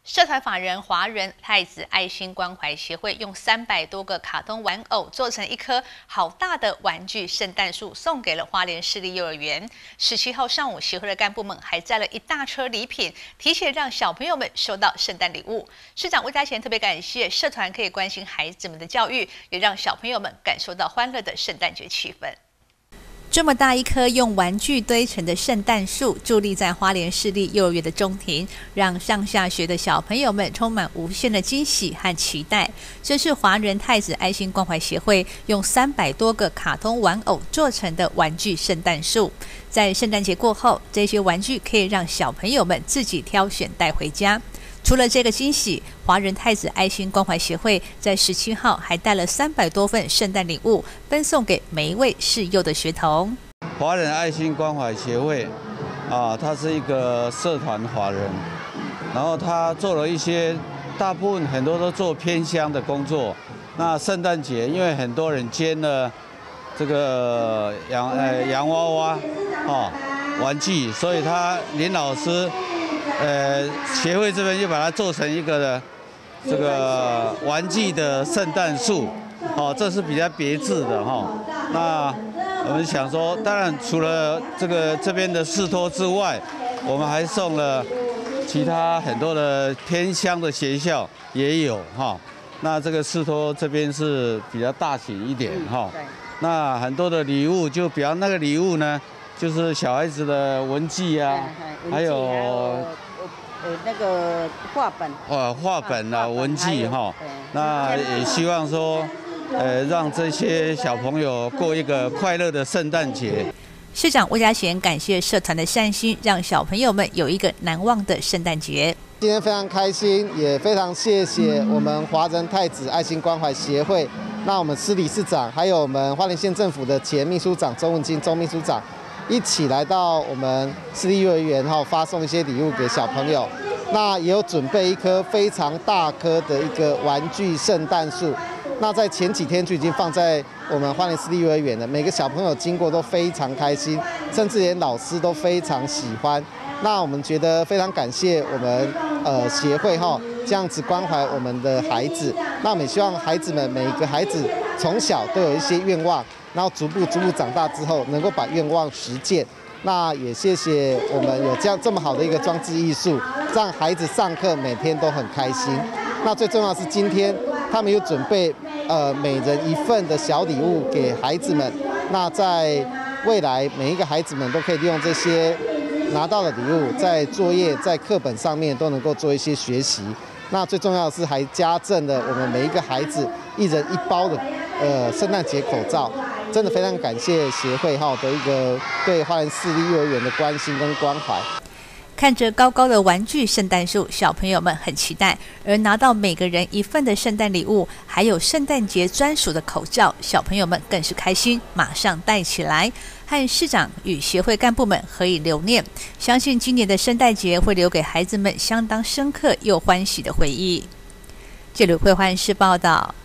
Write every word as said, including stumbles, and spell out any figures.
社团法人华人太子爱心关怀协会用三百多个卡通玩偶做成一棵好大的玩具圣诞树，送给了花莲市立幼儿园。十七号上午，协会的干部们还载了一大车礼品，提前让小朋友们收到圣诞礼物。市长魏家贤特别感谢社团可以关心孩子们的教育，也让小朋友们感受到欢乐的圣诞节气氛。这么大一棵用玩具堆成的圣诞树，伫立在花莲市立幼儿园的中庭，让上下学的小朋友们充满无限的惊喜和期待。这是华人太子爱心关怀协会用三百多个卡通玩偶做成的玩具圣诞树。在圣诞节过后，这些玩具可以让小朋友们自己挑选带回家。除了这个惊喜，华人太子爱心关怀协会在十七号还带了三百多份圣诞礼物，分送给每一位市幼的学童。 华人爱心关怀协会啊，它是一个社团法人，然后他做了一些，大部分很多都做偏乡的工作。那圣诞节，因为很多人捐了这个洋呃洋娃娃哦玩具，所以他林老师。呃，协会这边就把它做成一个的这个玩具的圣诞树，哦，这是比较别致的哈、哦。那我们想说，当然除了这个这边的士托之外，我们还送了其他很多的偏乡的学校也有哈、哦。那这个士托这边是比较大型一点哈、哦。那很多的礼物，就比方那个礼物呢，就是小孩子的文具啊，还有。 呃，那个画本， 哦，画本啊，文具哈，那也希望说，呃，让这些小朋友过一个快乐的圣诞节。 市长魏家贤感谢社团的善心，让小朋友们有一个难忘的圣诞节。 今天非常开心，也非常谢谢我们华人太子爱心关怀协会，那我们市理事长，还有我们花莲县政府的前秘书长周文金周秘书长。一起来到我们市立幼儿园哈，发送一些礼物给小朋友。那也有准备一棵非常大棵的一个玩具圣诞树。那在前几天就已经放在我们花莲市立幼儿园了，每个小朋友经过都非常开心，甚至连老师都非常喜欢。那我们觉得非常感谢我们呃协会哈，这样子关怀我们的孩子。那我们也希望孩子们每一个孩子从小都有一些愿望。然后逐步逐步长大之后，能够把愿望实践。那也谢谢我们有这样这么好的一个装置艺术，让孩子上课每天都很开心。那最重要的是今天他们又准备呃每人一份的小礼物给孩子们。那在未来每一个孩子们都可以利用这些拿到的礼物，在作业在课本上面都能够做一些学习。那最重要的是还加赠了我们每一个孩子一人一包的呃圣诞节口罩。真的非常感谢协会哈的一个对花莲市立幼儿园的关心跟关怀。 看着高高的玩具圣诞树，小朋友们很期待，而拿到每个人一份的圣诞礼物，还有圣诞节专属的口罩，小朋友们更是开心，马上戴起来，和市长与协会干部们合影留念。相信今年的圣诞节会留给孩子们相当深刻又欢喜的回忆。这里会欢视报道。